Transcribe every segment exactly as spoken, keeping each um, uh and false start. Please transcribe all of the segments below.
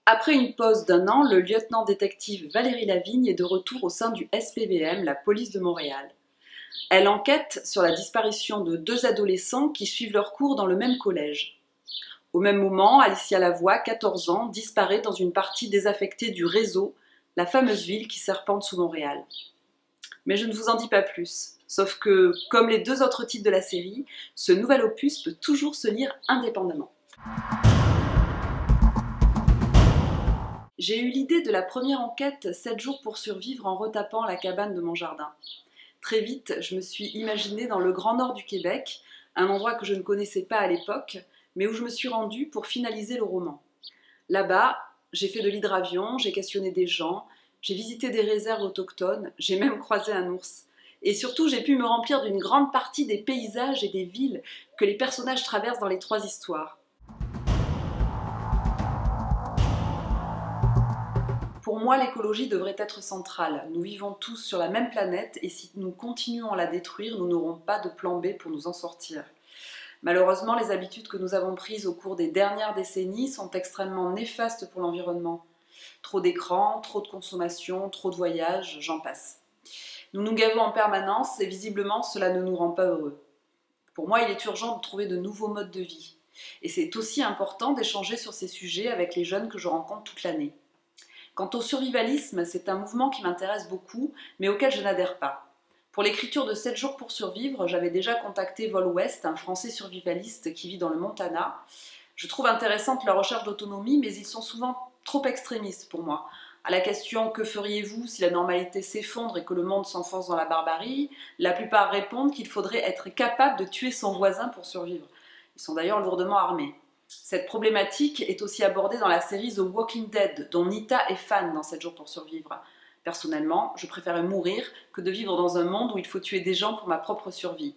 Après une pause d'un an, le lieutenant-détective Valérie Lavigne est de retour au sein du S P V M, la police de Montréal. Elle enquête sur la disparition de deux adolescents qui suivent leurs cours dans le même collège. Au même moment, Alicia Lavoie, quatorze ans, disparaît dans une partie désaffectée du réseau, la fameuse ville qui serpente sous Montréal. Mais je ne vous en dis pas plus, sauf que, comme les deux autres titres de la série, ce nouvel opus peut toujours se lire indépendamment. J'ai eu l'idée de la première enquête sept jours pour survivre en retapant la cabane de mon jardin. Très vite, je me suis imaginée dans le Grand Nord du Québec, un endroit que je ne connaissais pas à l'époque, mais où je me suis rendue pour finaliser le roman. Là-bas, j'ai fait de l'hydravion, j'ai questionné des gens, j'ai visité des réserves autochtones, j'ai même croisé un ours. Et surtout, j'ai pu me remplir d'une grande partie des paysages et des villes que les personnages traversent dans les trois histoires. Pour moi, l'écologie devrait être centrale. Nous vivons tous sur la même planète et si nous continuons à la détruire, nous n'aurons pas de plan B pour nous en sortir. Malheureusement, les habitudes que nous avons prises au cours des dernières décennies sont extrêmement néfastes pour l'environnement. Trop d'écrans, trop de consommation, trop de voyages, j'en passe. Nous nous gavons en permanence et visiblement cela ne nous rend pas heureux. Pour moi, il est urgent de trouver de nouveaux modes de vie. Et c'est aussi important d'échanger sur ces sujets avec les jeunes que je rencontre toute l'année. Quant au survivalisme, c'est un mouvement qui m'intéresse beaucoup, mais auquel je n'adhère pas. Pour l'écriture de sept jours pour survivre, j'avais déjà contacté Vol West, un Français survivaliste qui vit dans le Montana. Je trouve intéressante leur recherche d'autonomie, mais ils sont souvent trop extrémistes pour moi. À la question « Que feriez-vous si la normalité s'effondre et que le monde s'enfonce dans la barbarie ?», la plupart répondent qu'il faudrait être capable de tuer son voisin pour survivre. Ils sont d'ailleurs lourdement armés. Cette problématique est aussi abordée dans la série The Walking Dead, dont Nita est fan dans sept jours pour survivre. Personnellement, je préférerais mourir que de vivre dans un monde où il faut tuer des gens pour ma propre survie.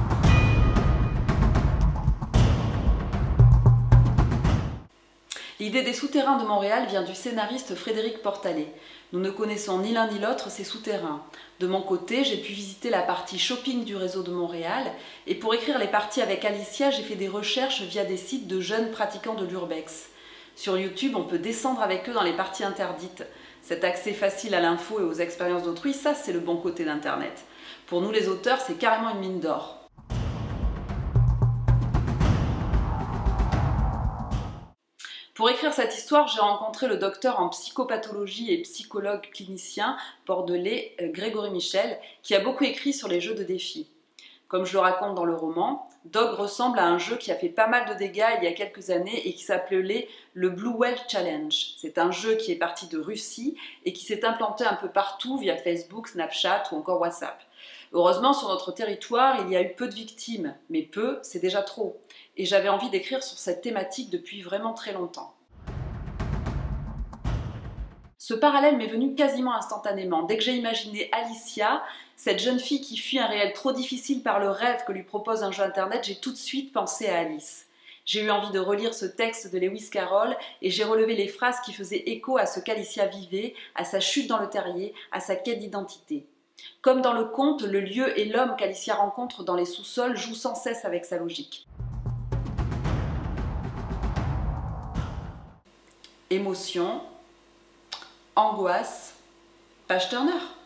L'idée des souterrains de Montréal vient du scénariste Frédéric Portalet. Nous ne connaissons ni l'un ni l'autre ces souterrains. De mon côté, j'ai pu visiter la partie shopping du réseau de Montréal et pour écrire les parties avec Alicia, j'ai fait des recherches via des sites de jeunes pratiquants de l'urbex. Sur YouTube, on peut descendre avec eux dans les parties interdites. Cet accès facile à l'info et aux expériences d'autrui, ça c'est le bon côté d'Internet. Pour nous les auteurs, c'est carrément une mine d'or. Pour écrire cette histoire, j'ai rencontré le docteur en psychopathologie et psychologue clinicien bordelais Grégory Michel, qui a beaucoup écrit sur les jeux de défis. Comme je le raconte dans le roman, Dog ressemble à un jeu qui a fait pas mal de dégâts il y a quelques années et qui s'appelait le Blue Whale Challenge. C'est un jeu qui est parti de Russie et qui s'est implanté un peu partout via Facebook, Snapchat ou encore WhatsApp. Heureusement, sur notre territoire, il y a eu peu de victimes, mais peu, c'est déjà trop. Et j'avais envie d'écrire sur cette thématique depuis vraiment très longtemps. Ce parallèle m'est venu quasiment instantanément. Dès que j'ai imaginé Alicia, cette jeune fille qui fuit un réel trop difficile par le rêve que lui propose un jeu internet, j'ai tout de suite pensé à Alice. J'ai eu envie de relire ce texte de Lewis Carroll et j'ai relevé les phrases qui faisaient écho à ce qu'Alicia vivait, à sa chute dans le terrier, à sa quête d'identité. Comme dans le conte, le lieu et l'homme qu'Alicia rencontre dans les sous-sols jouent sans cesse avec sa logique. Émotion, angoisse, page turner.